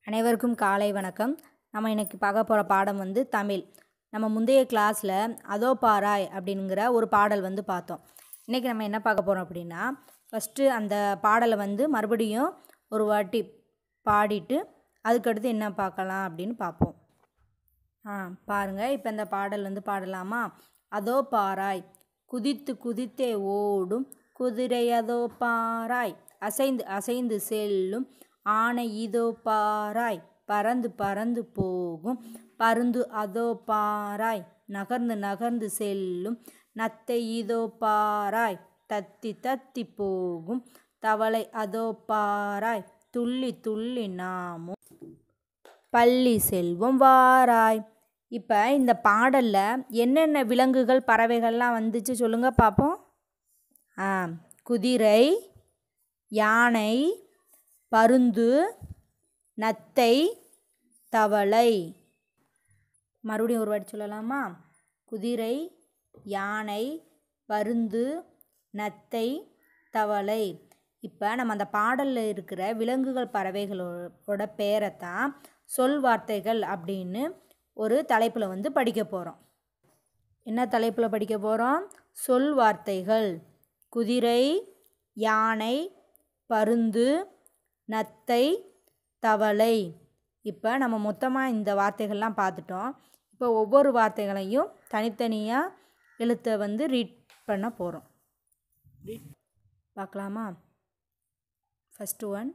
அனைவருக்கும் காலை வணக்கம். நம்ம இன்னைக்கு பார்க்க போகிற பாடம் வந்து தமிழ். நம்ம முந்தைய கிளாஸில் அதோ பாராய் அப்படிங்கிற ஒரு பாடல் வந்து பார்த்தோம். இன்றைக்கி நம்ம என்ன பார்க்க போகிறோம் அப்படின்னா, ஃபஸ்ட்டு அந்த பாடலை வந்து மறுபடியும் ஒரு வாட்டி பாடிட்டு அதுக்கடுத்து என்ன பார்க்கலாம் அப்படின்னு பார்ப்போம். பாருங்கள், இப்போ இந்த பாடல் வந்து பாடலாமா? அதோ பாராய், குதித்து குதித்தே ஓடும் குதிரை அதோ பாராய், அசைந்து அசைந்து செல்லும் ஆனை இதோ பாராய், பறந்து பறந்து போகும் பருந்து அதோ பாராய், நகர்ந்து நகர்ந்து செல்லும் நத்தை இதோ பாராய், தத்தி தத்தி போகும் தவளை அதோ பாராய், துள்ளி துள்ளி நாமும் பள்ளி செல்வம் வாராய். இப்போ இந்த பாடலில் என்னென்ன விலங்குகள் பறவைகள்லாம் வந்துச்சு சொல்லுங்க பார்ப்போம். குதிரை, யானை, பருந்து, நத்தை, தவளை. மறுபடியும் ஒரு வாட்டி சொல்லலாமா? குதிரை, யானை, பருந்து, நத்தை, தவளை. இப்போ நம்ம அந்த பாடலில் இருக்கிற விலங்குகள் பறவைகளோட பேரை தான் சொல் வார்த்தைகள் அப்படின்னு ஒரு தலைப்பில் வந்து படிக்க போகிறோம். என்ன தலைப்பில் படிக்க போகிறோம்? சொல் வார்த்தைகள். குதிரை, யானை, பருந்து, நத்தை, தவளை. இப்போ நம்ம மொத்தமாக இந்த வார்த்தைகள்லாம் பார்த்துட்டோம். இப்போ ஒவ்வொரு வார்த்தைகளையும் தனித்தனியாக எழுத்தை வந்து ரீட் பண்ண போகிறோம். பார்க்கலாமா? ஃபஸ்ட்டு ஒன்,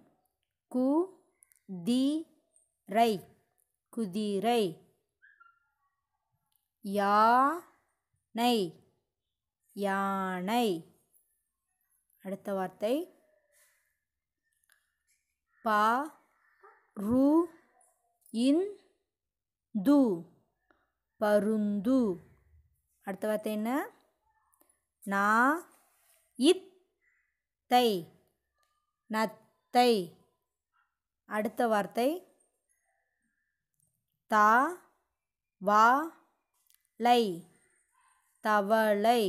ரை, குதிரை. யானை, யானை. அடுத்த வார்த்தை பருந்து, பருந்து. அடுத்த வார்த்தை என்ன? நத்தை, நத்தை. அடுத்த வார்த்தை தவளை, தவளை.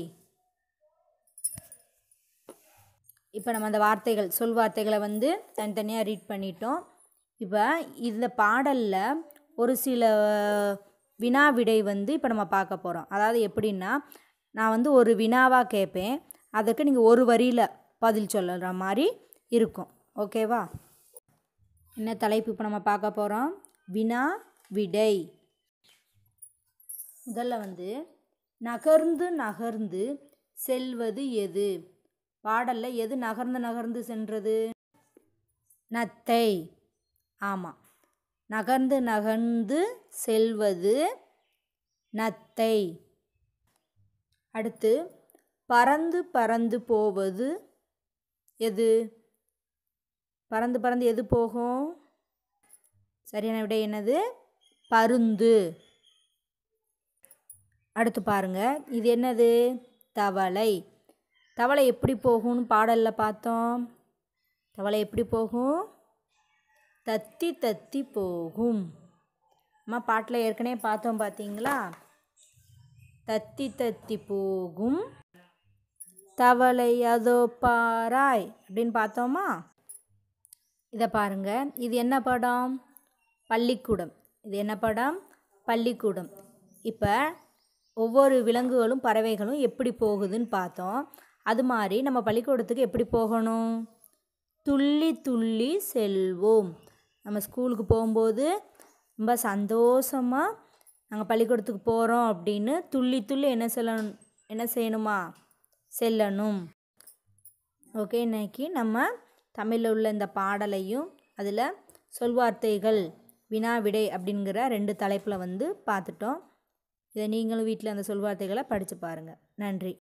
இப்போ நம்ம அந்த வார்த்தைகள் சொல் வார்த்தைகளை வந்து தனித்தனியாக ரீட் பண்ணிட்டோம். இப்போ இந்த பாடலில் ஒரு சில வினா விடை வந்து இப்போ நம்ம பார்க்க போகிறோம். அதாவது எப்படின்னா, நான் வந்து ஒரு வினாவாக கேட்பேன், அதுக்கு நீங்கள் ஒரு வரியில் பதில் சொல்லுற மாதிரி இருக்கும். ஓகேவா? என்ன தலைப்பு இப்போ நம்ம பார்க்க போகிறோம்? வினா விடை. முதல்ல வந்து நகர்ந்து நகர்ந்து செல்வது எது? பாடலில் எது நகர்ந்து நகர்ந்து சென்றது? நத்தை. ஆமாம், நகர்ந்து நகர்ந்து செல்வது நத்தை. அடுத்து பறந்து பறந்து போவது எது? பறந்து பறந்து எது போகும்? சரியான விடை என்னது? பருந்து. அடுத்து பாருங்க, இது என்னது? தவளை. தவளை எப்படி போகும்னு பாடலில் பார்த்தோம். தவளை எப்படி போகும்? தத்தி தத்தி போகும். அம்மா பாட்டில் ஏற்கனவே பார்த்தோம், பார்த்தீங்களா? தத்தி தத்தி போகும் தவளை அதோ பாராய் அப்படின்னு பார்த்தோமா? இதை பாருங்க, இது என்ன படம்? பள்ளிக்கூடம். இது என்ன படம்? பள்ளிக்கூடம். இப்போ ஒவ்வொரு விலங்குகளும் பறவைகளும் எப்படி போகுதுன்னு பார்த்தோம். அது மாதிரி நம்ம பள்ளிக்கூடத்துக்கு எப்படி போகணும்? துள்ளி துள்ளி செல்வோம். நம்ம ஸ்கூலுக்கு போகும்போது ரொம்ப சந்தோஷமாக நாங்கள் பள்ளிக்கூடத்துக்கு போகிறோம் அப்படின்னு துள்ளி துள்ளி என்ன செய்யணுமா? செல்லணும். ஓகே, இன்னைக்கு நம்ம தமிழில் உள்ள இந்த பாடலையும் அதில் சொல்வார்த்தைகள் வினா விடை அப்படிங்கிற 2 தலைப்பில் வந்து பார்த்துட்டோம். இதை நீங்களும் வீட்டில் அந்த சொல்வார்த்தைகளை படித்து பாருங்கள். நன்றி.